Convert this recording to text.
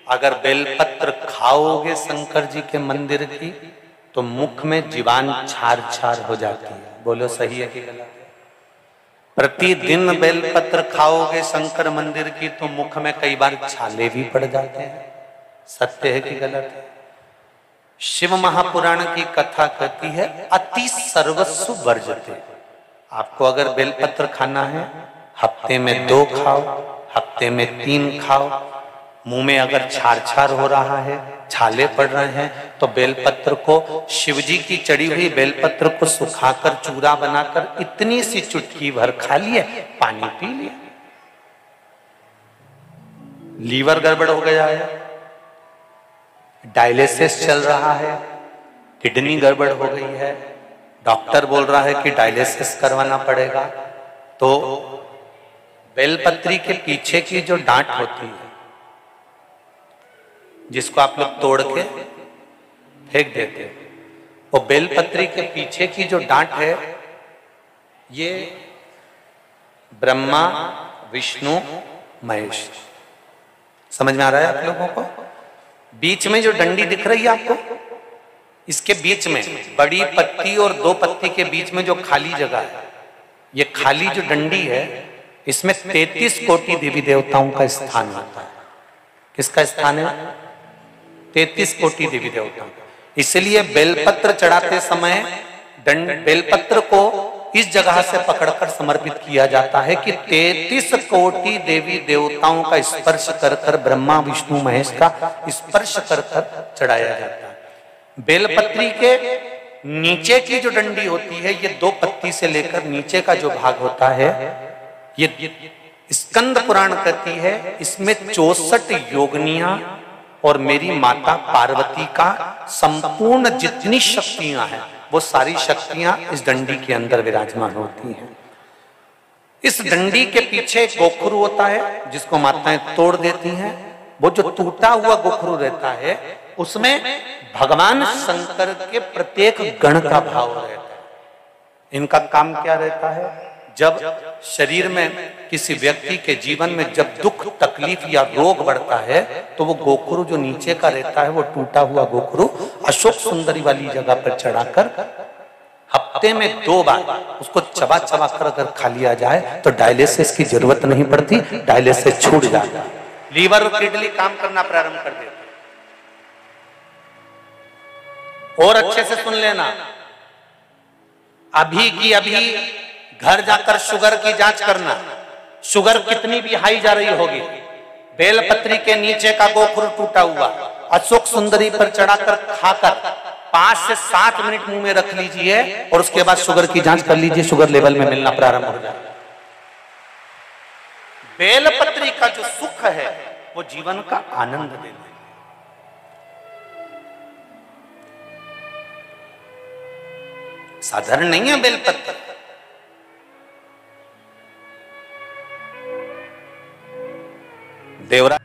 अगर बेलपत्र खाओगे शंकर जी के मंदिर की तो मुख में जीवान छार छार हो जाती है। बोलो सही है कि गलत? प्रतिदिन बेलपत्र खाओगे शंकर मंदिर की तो मुख में कई बार छाले भी पड़ जाते हैं। सत्य है कि गलत है? शिव महापुराण की कथा कहती है अति सर्वस्व वर्जते। आपको अगर बेलपत्र खाना है हफ्ते में 2 खाओ, हफ्ते में 3 खाओ। मुंह में अगर छार छार हो रहा है, छाले पड़ रहे हैं तो बेलपत्र को, शिवजी की चढ़ी हुई बेलपत्र को सुखाकर चूरा बनाकर इतनी सी चुटकी भर खा लिए, पानी पी लिया। लीवर गड़बड़ हो गया है, डायलिसिस चल रहा है, किडनी गड़बड़ हो गई है, डॉक्टर बोल रहा है कि डायलिसिस करवाना पड़ेगा, तो बेलपत्री के पीछे की जो डांट होती है जिसको आप लोग तोड़ के फेंक देते हैं, वो बेलपत्री के पीछे की जो डांट है ये ब्रह्मा विष्णु महेश। समझ में आ रहा है आप लोगों को? बीच में जो डंडी दिख रही है आपको, इसके बीच में बड़ी पत्ती और 2 पत्ती के बीच में जो खाली जगह है, ये खाली जो डंडी है इसमें 33 कोटि देवी देवताओं का स्थान होता है। किसका स्थान है? 33 कोटि देवी देवताओं। इसलिए बेलपत्र चढ़ाते समय बेलपत्र को इस जगह से पकड़कर समर्पित किया जाता है कि 33 कोटि देवी देवताओं का स्पर्श कर कर, ब्रह्मा विष्णु महेश का स्पर्श कर कर चढ़ाया जाता है। बेलपत्री के नीचे की जो डंडी होती है, ये 2 पत्ती से लेकर नीचे का जो भाग होता है, ये स्कंद पुराण कहती है इसमें 64 योगनियां और मेरी माता पार्वती का संपूर्ण जितनी शक्तियां हैं वो सारी शक्तियां इस डंडी के अंदर विराजमान होती हैं। इस डंडी के पीछे गोखरू होता है जिसको माताएं तोड़ देती हैं। वो जो टूटा हुआ गोखरू रहता है उसमें भगवान शंकर के प्रत्येक गण का भाव रहता है। इनका काम क्या रहता है? जब शरीर में किसी व्यक्ति के जीवन में जब दुख तकलीफ या रोग बढ़ता है तो वो गोखरू जो नीचे का रहता है, वो टूटा हुआ गोखरू अशोक सुंदरी वाली जगह पर चढ़ाकर हफ्ते में 2 बार उसको चबा चबा कर अगर खा लिया जाए तो डायलिसिस की जरूरत नहीं पड़ती, डायलिसिस छूट जाता है, लीवर और किडनी काम करना प्रारंभ कर देते। और अच्छे से सुन लेना, अभी की अभी घर जाकर शुगर की जांच करना। शुगर कितनी भी हाई जा रही होगी, बेलपत्री के नीचे का गोखरू टूटा हुआ अशोक सुंदरी पर चढ़ाकर खाकर 5 से 7 मिनट मुंह में रख लीजिए और उसके बाद शुगर की जांच कर लीजिए, शुगर लेवल में मिलना प्रारंभ हो जाएगा। बेलपत्री का जो सुख है वो जीवन का आनंद देना है। साधारण नहीं है बेलपत्र। देवरा